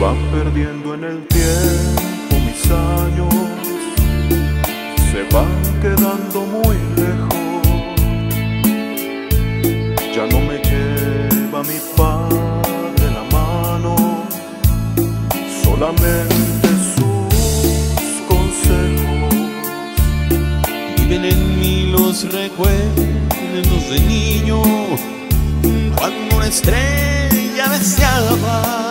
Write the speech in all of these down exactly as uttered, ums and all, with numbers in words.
van perdiendo en el tiempo mis años, se van quedando muy lejos. Ya no me lleva mi padre la mano, solamente sus consejos. Viven en mí los recuerdos de niño, cuando una estrella deseaba.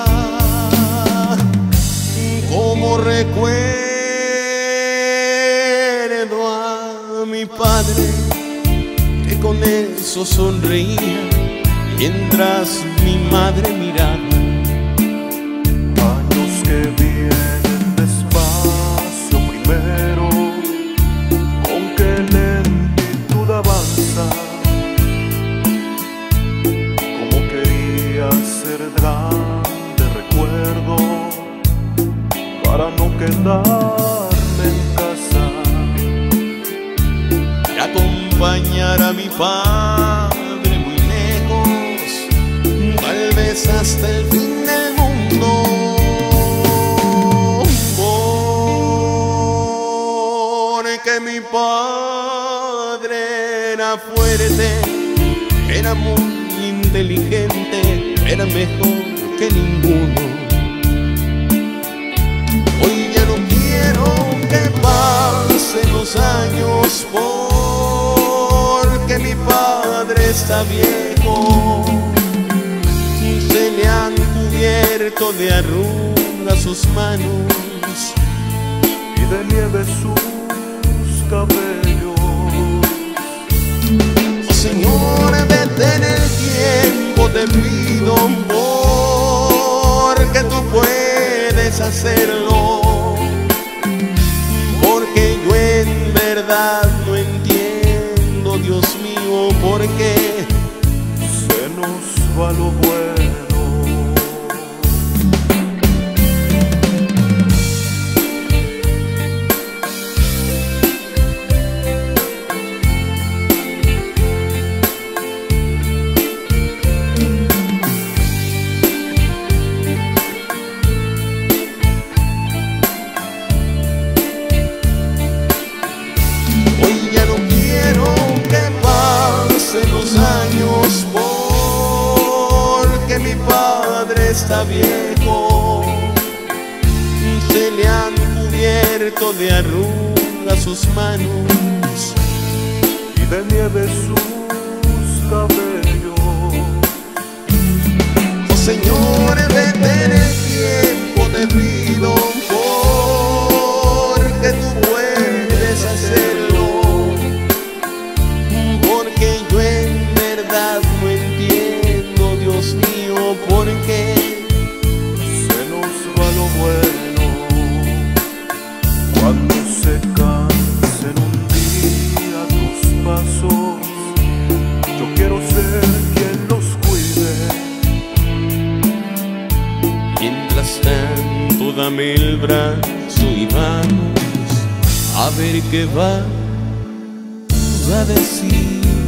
Como recuerdo a mi padre, que con eso sonreía mientras mi madre miraba. Años que vienen despacio primero, con qué lentitud avanza. Como quería ser grande recuerdo, para no quedarme en casa Y acompañar a mi padre muy lejos, tal vez hasta el fin del mundo. Porque mi padre era fuerte, era muy inteligente, era mejor que ninguno. Hoy ya no quiero que pasen los años, porque mi padre está viejo, se le han cubierto de arrugas sus manos y de nieve sus cabellos. Oh Señor, detén el tiempo, te pido, porque tú puedes hacerlo, porque yo en verdad no entiendo, Dios mío, por qué se nos va lo bueno. Los años, porque mi padre está viejo, se le han cubierto de arrugas sus manos y de nieve sus cabellos. Oh Señor, detén el tiempo, te pido, porque tú puedes hacerlo, porque yo en verdad no entiendo, Dios mío, por qué se nos va lo bueno. Cuando se cansen un día tus pasos, yo quiero ser quien los cuide. Mientras tanto dame el brazo y vamos a ver qué va a decir.